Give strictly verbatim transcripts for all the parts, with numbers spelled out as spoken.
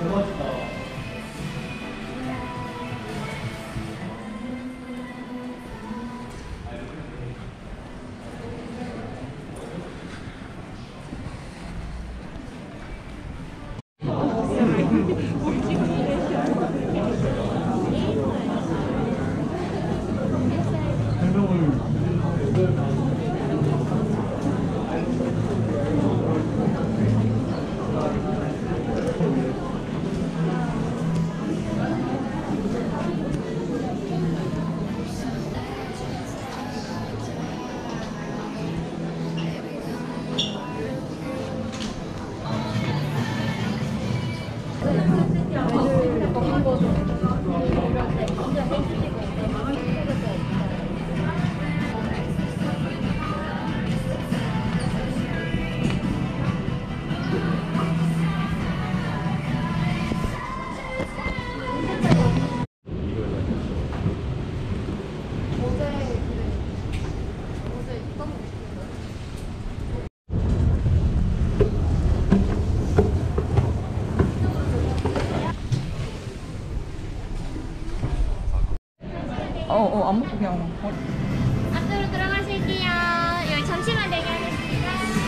어어 안 먹고 그냥 어. 앞으로 들어가실게요. 여기 잠시만 대기하겠습니다.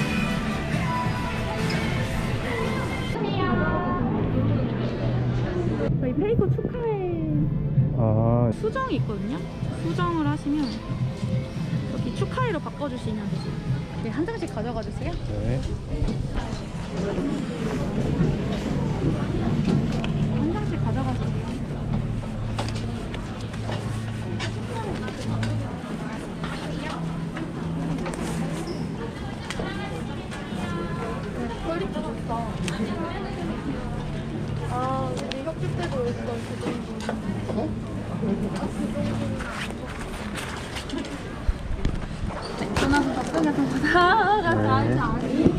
저희 페이커 축하해 아, 수정이 있거든요. 수정을 하시면 여기 축하해로 바꿔주시면 되세요. 네, 한 장씩 가져가 주세요. 네. 한 장씩 가져가세요. 퀄리티 좋다. 아, 우리 혁주 때도 여기가 그 정도. 어? 네, 전화서 답변해서 나가서 알지 않니?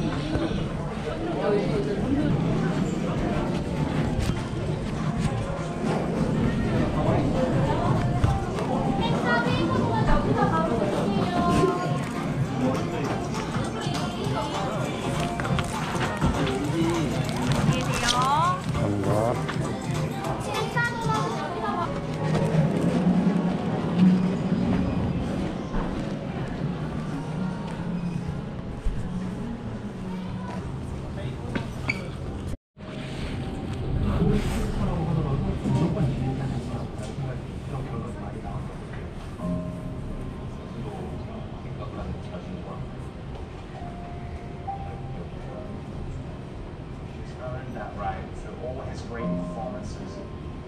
That right, so always great performances.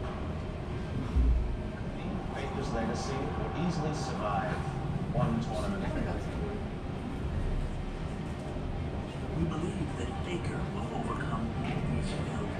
Faker's legacy will easily survive one tournament failure. We believe that Faker will overcome his failure.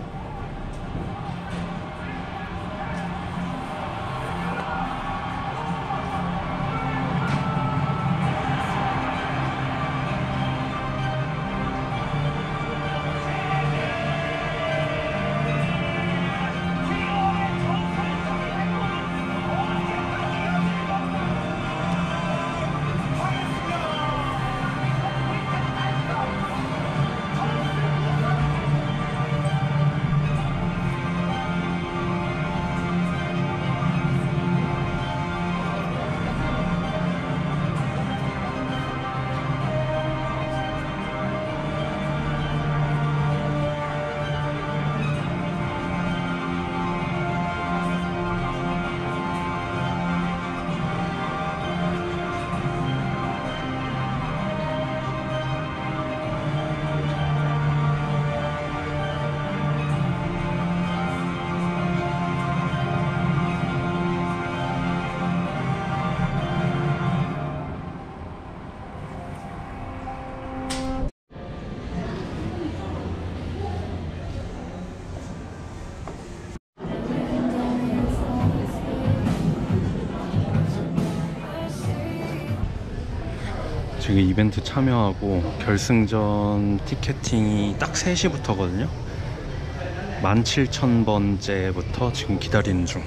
지금 이벤트 참여하고 결승전 티켓팅이 딱 세 시부터거든요. 만 칠천 번째부터 지금 기다리는 중.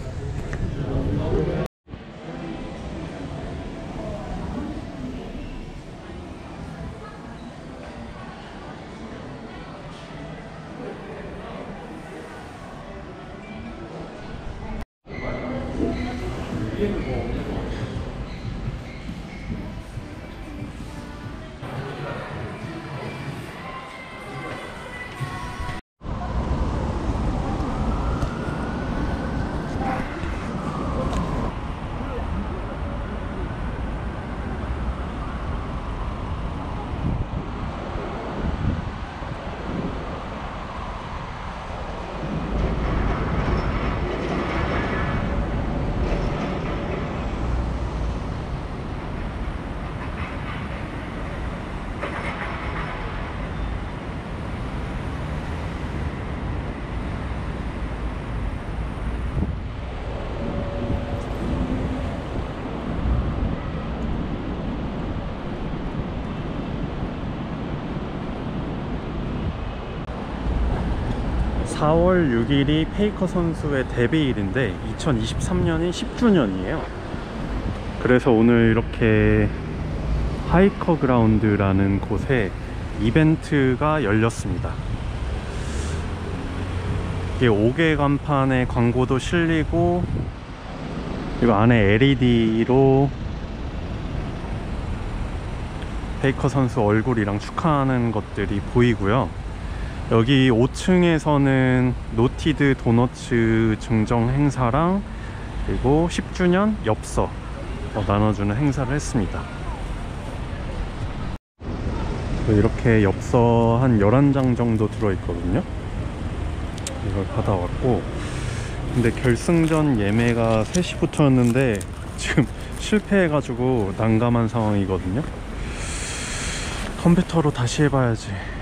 사월 육일이 페이커 선수의 데뷔일인데 이천이십삼 년이 십 주년이에요. 그래서 오늘 이렇게 하이커 그라운드라는 곳에 이벤트가 열렸습니다. 이게 오 개 간판에 광고도 실리고, 그리고 안에 엘이디로 페이커 선수 얼굴이랑 축하하는 것들이 보이고요. 여기 오 층에서는 노티드 도너츠 증정 행사랑 그리고 십 주년 엽서 어, 나눠주는 행사를 했습니다. 이렇게 엽서 한 열한 장 정도 들어있거든요. 이걸 받아왔고, 근데 결승전 예매가 세 시부터였는데 지금 실패해가지고 난감한 상황이거든요. 컴퓨터로 다시 해봐야지.